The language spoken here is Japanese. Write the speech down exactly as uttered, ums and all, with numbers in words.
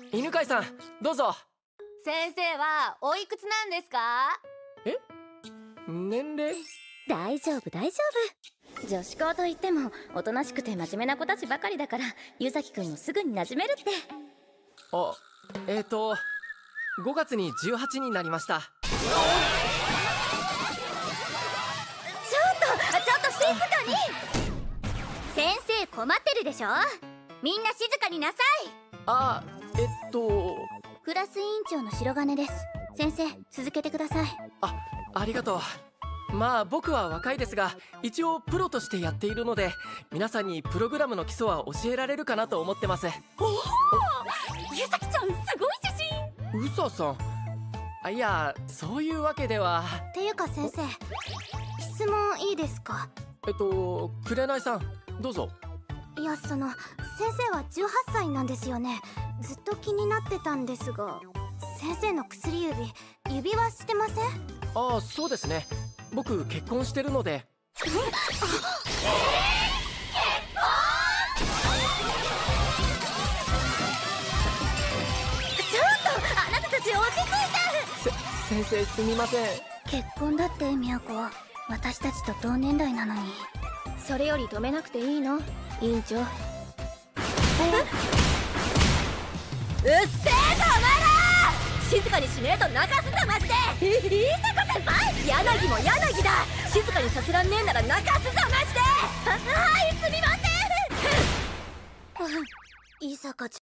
犬飼さん、どうぞ。 先生はおいくつなんですか？ え、年齢？ 大丈夫大丈夫。女子校といってもおとなしくて真面目な子たちばかりだから、湯崎くんもすぐに馴染めるって。 あ、えーとごがつにじゅうはちになりました。 ちょっとちょっと静かに。先生困ってるでしょ。みんな静かになさい。 あ、えっとクラス委員長の白金です。先生続けてください。 あ、ありがとう。まあ僕は若いですが、一応プロとしてやっているので、皆さんにプログラムの基礎は教えられるかなと思ってます。 おお、ゆさきちゃんすごい自信。 うささん、あ、いや、そういうわけでは。 っていうか先生、質問いいですか？ えっと紅さん、どうぞ。 いや、その先生はじゅうはっさいなんですよね。ずっと気になってたんですが、先生の薬指、指輪してません？ ああ、そうですね。僕結婚してるので。 えー、結婚？ちょっとあなたたち落ち着いて。 せ先生すみません。 結婚だってみやこ、私たちと同年代なのに。それより止めなくていいの委員長。うっせえぞお前ら、静かにしねえと泣かすぞマジで。伊坂先輩、柳も柳だ。静かにさせらんねえなら泣かすぞマジで。ははい、すみません。伊坂ちゃん